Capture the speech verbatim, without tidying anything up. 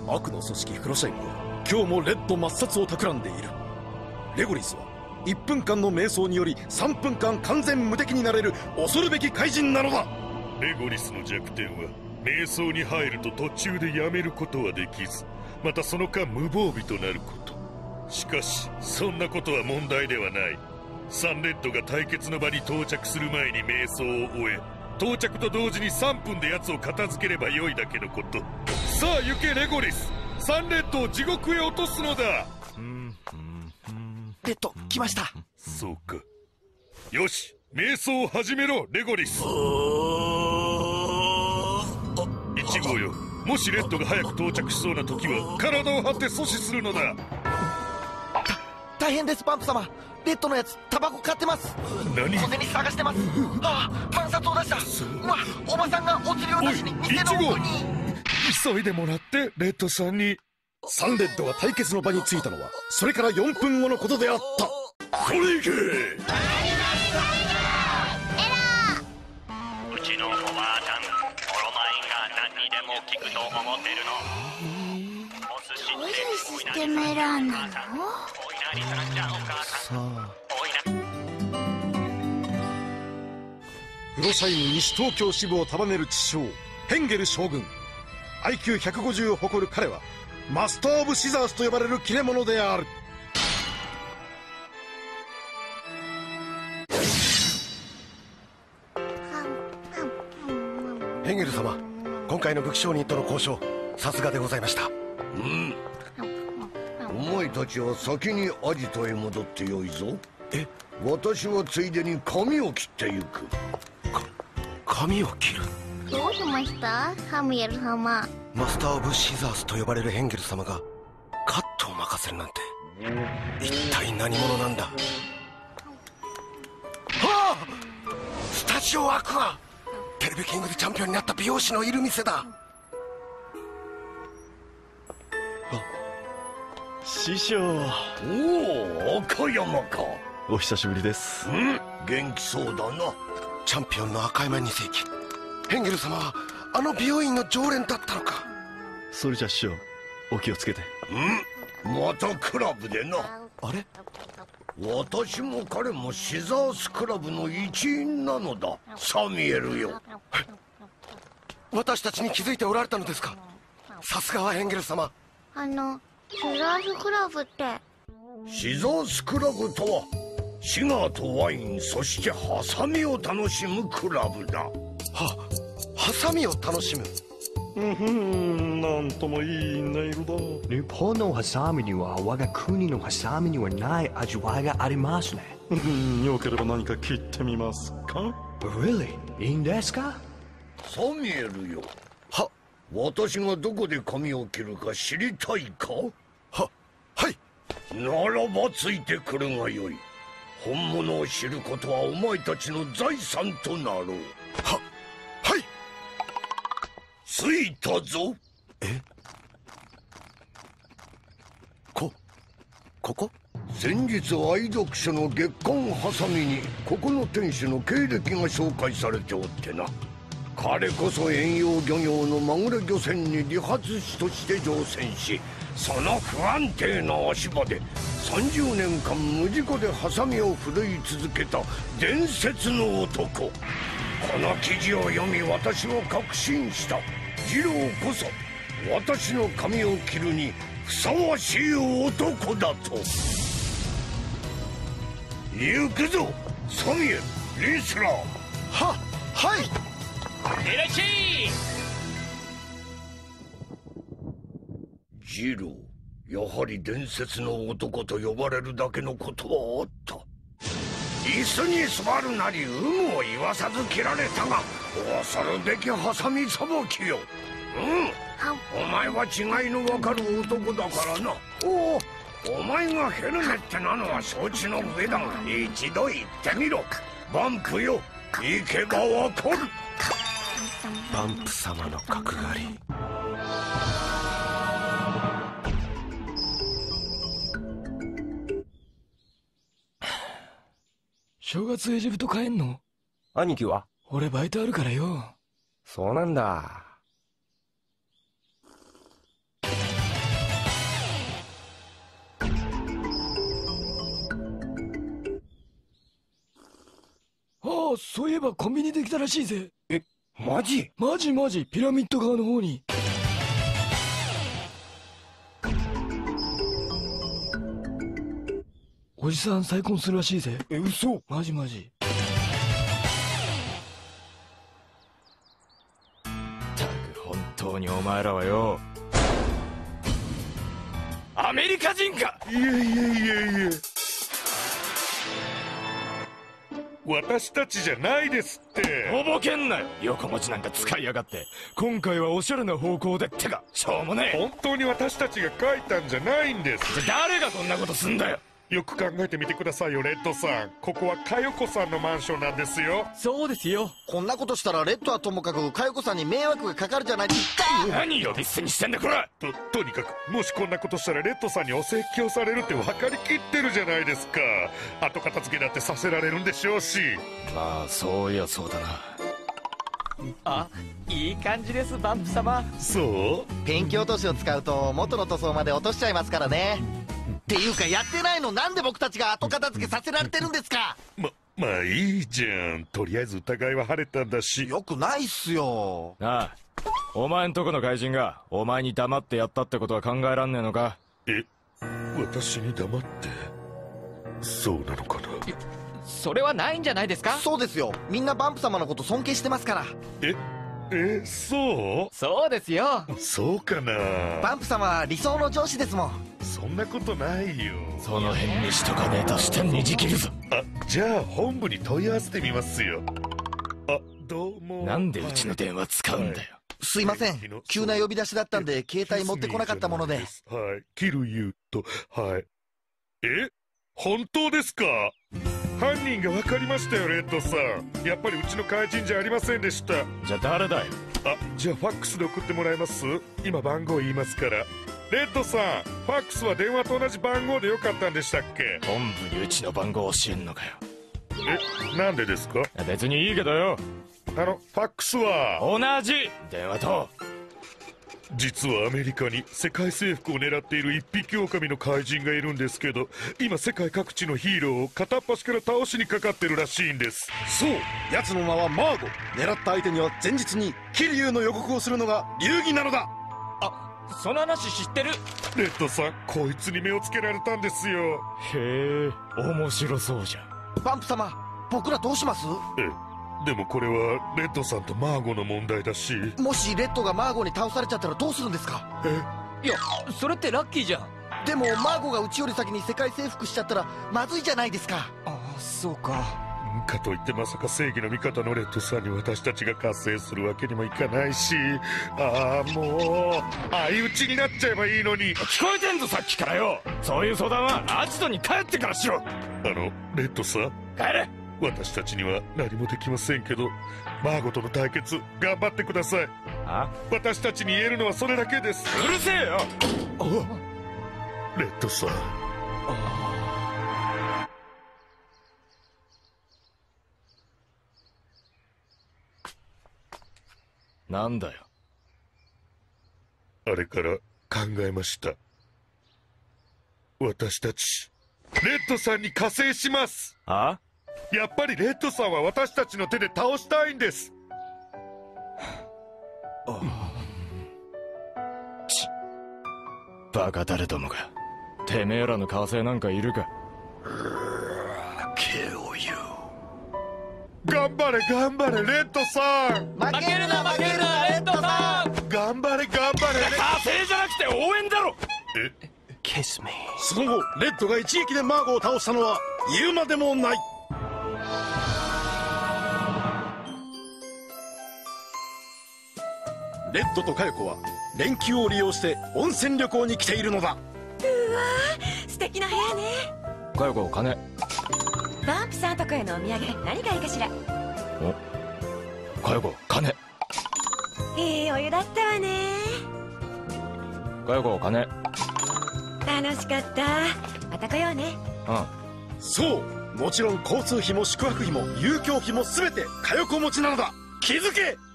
悪の組織フロシャイムは今日もレッド抹殺を企んでいる。レゴリスはいっぷんかんの瞑想によりさんぷんかん完全無敵になれる恐るべき怪人なのだ。 レゴリスの弱点は瞑想に入ると途中でやめることはできず、またその間無防備となること。しかしそんなことは問題ではない。サンレッドが対決の場に到着する前に瞑想を終え、到着と同時にさんぷんで奴を片付ければよいだけのこと。さあ行けレゴリス、サンレッドを地獄へ落とすのだ。 レッド来ました。 そうか。よし、瞑想を始めろレゴリス。いち号よ、もしレッドが早く到着しそうな時は体を張って阻止するのだ。 大変です、バンプ様。レッドのやつタバコ買ってます。 何？ 小銭探してます。ああ、万札を出した。うわ、おばさんがお釣りを出しに店の奥に。 急いでもらってレッドさんに。 サンレッドが対決の場に着いたのはそれからよんぷんごのことであった。 これいけ。うちのおばあちゃん、オロマインが何にでも聞くと思ってるの。お寿司どういうシステムエラーなの？ さあ、 フロシャイム西東京支部を束ねる知将ヘンゲル将軍。 アイキューひゃくごじゅう を誇る彼はマスター・オブ・シザースと呼ばれる切れ者である。 ヘンゲル様、今回の武器商人との交渉さすがでございました。 うん、お前たちは先にアジトへ戻ってよいぞ。 え、 私はついでに髪を切ってゆく。 か髪を切る？ どうしましたハムエル様？ マスター・オブ・シザースと呼ばれるヘンゲル様がカットを任せるなんて一体何者なんだ。はあ、スタジオアクア、テレビキングでチャンピオンになった美容師のいる店だ。 師匠。 おお、赤山か。 お久しぶりです。 うん、元気そうだな。 チャンピオンの赤山に世紀、ヘンゲル様はあの美容院の常連だったのか。 それじゃ師匠、お気をつけて。 うん、またクラブでな。 あれ、 私も彼もシザースクラブの一員なのだ、サミュエルよ。 私たちに気づいておられたのですか。さすがはヘンゲル様。 あのシザースクラブって？ シザースクラブとはシガーとワイン、そしてハサミを楽しむクラブだ。 は、ハサミを楽しむ。 うんふん、なんともいい音色だ。 日本のハサミには我が国のハサミにはない味わいがありますね。 うん、よければ何か切ってみますか？ Really? いいんですか？ サミュエルよ。は、私がどこで髪を切るか知りたいか？ は、はい。 ならばついてくるがよい。本物を知ることはお前たちの財産となろう。 は、はい。 着いたぞ。 え？こ、ここ？ 先日愛読書の月刊ハサミにここの店主の経歴が紹介されておってな。彼こそ遠洋漁業のマグレ漁船に理髪師として乗船し、その不安定な足場でさんじゅうねんかん無事故でハサミを振るい続けた伝説の男。この記事を読み私は確信した。次郎こそ私の髪を切るにふさわしい男だと。行くぞサミュエル・リスラー。 は、はい。 いらっしゃい。 ジロー、やはり伝説の男と呼ばれるだけのことはあった。椅子に座るなり有無を言わさず切られたが、恐るべきハサミさばきよ。うん、お前は違いの分かる男だからな。おお、お前がヘルメットなのは承知の上だが、一度言ってみろ。バンプよ、行けばわかる。 バンプ様の角刈り。 正月エジプト帰んの？ 兄貴は？ 俺バイトあるからよ。 そうなんだ。 あ、そういえばコンビニできたらしいぜ。 え、マジ？ マジマジ、ピラミッド側の方に。おじさん再婚するらしいぜ。 え、嘘？ マジマジ。 ったく本当にお前らはよ、アメリカ人か。 いえいえいえいえ、私たちじゃないですって。 とぼけんなよ、横文字なんか使いやがって。今回はおしゃれな方向でってか、しょうもねえ。 本当に私たちが書いたんじゃないんです。 じゃ誰がこんなことすんだよ。 よく考えてみてくださいよ、レッドさん。ここは佳代子さんのマンションなんですよ。 そうですよ。こんなことしたらレッドはともかく佳代子さんに迷惑がかかるじゃないですか。 何呼び捨てにしてんだこら。 ととにかく、もしこんなことしたらレッドさんにお説教されるって分かりきってるじゃないですか。後片付けだってさせられるんでしょうし。 まあそういやそうだな。 あ、いい感じです、バンプ様。 そう？ ペンキ落としを使うと元の塗装まで落としちゃいますからね。っていうか、やってないのなんで僕たちが後片付けさせられてるんですか。 ままあいいじゃん。とりあえず疑いは晴れたんだし。 よくないっすよ。 なあ、お前んとこの怪人がお前に黙ってやったってことは考えらんねえのか。 え、私に黙って？そうなのかな。 それはないんじゃないですか。そうですよ、みんなバンプ様のこと尊敬してますから。 ええ、そう？ そうですよ。 そうかな。 バンプ様は理想の上司ですもん。 そんなことないよ。 その辺にしとかねえとしてにじ切るぞ。 あ、じゃあ本部に問い合わせてみますよ。あ、どうも。 なんでうちの電話使うんだよ。 すいません、急な呼び出しだったんで携帯持ってこなかったもので。 はい、キルユと、はい。え、本当ですか？犯人が分かりましたよ、レッドさん。やっぱりうちの怪人じゃありませんでした。 じゃあ誰だよ。 あ、じゃあファックスで送ってもらえます？今番号言いますから。レッドさん、ファックスは電話と同じ番号でよかったんでしたっけ？ 本部にうちの番号教えんのかよ。 え、なんでですか？ 別にいいけどよ。 あの、ファックスは同じ電話と。 実はアメリカに世界征服を狙っている一匹狼の怪人がいるんですけど、今世界各地のヒーローを片っ端から倒しにかかってるらしいんです。 そう、奴の名はマーゴ。狙った相手には前日に桐生の予告をするのが流儀なのだ。 あ、その話知ってる？ レッドさん、こいつに目をつけられたんですよ。 へえ、面白そうじゃん。 バンプ様、僕らどうします？ えでもこれはレッドさんとマーゴの問題だし。 もしレッドがマーゴに倒されちゃったらどうするんですか？ え、 いや、それってラッキーじゃん。でもマーゴがうちより先に世界征服しちゃったらまずいじゃないですか。ああ、そうか。 かといってまさか正義の味方のレッドさんに私たちが加勢するわけにもいかないし。ああ、もう相打ちになっちゃえばいいのに。 聞こえてんぞさっきからよ。そういう相談はアジトに帰ってからしろ。 あのレッドさん、 帰れ。 私たちには何もできませんけど、マーゴとの対決頑張ってください。 あ、 私たちに言えるのはそれだけです。 うるせえよ。 レッドさん、 なんだよ。 あれから考えました。私たちレッドさんに加勢します。 あ？ やっぱりレッドさんは私たちの手で倒したいんです。 ちバカ誰どもが。てめえらの加勢なんかいるか。 頑張れ頑張れレッドさん。 負けるな負けるなレッドさん。 頑張れ頑張れ。 加勢じゃなくて応援だろ。 え、 キスミー。その後レッドが一撃でマーゴを倒したのは言うまでもない。レッドと佳代子は連休を利用して温泉旅行に来ているのだ。 うわー、素敵な部屋ね。 佳代子、金。 バンプさんとこへのお土産何がいいかしら。 お、佳代子、金。 いいお湯だったわね。 佳代子、金。 楽しかった。また来ようね。 うん。 そう、もちろん交通費も宿泊費も遊興費も全て佳代子持ちなのだ。気づけ。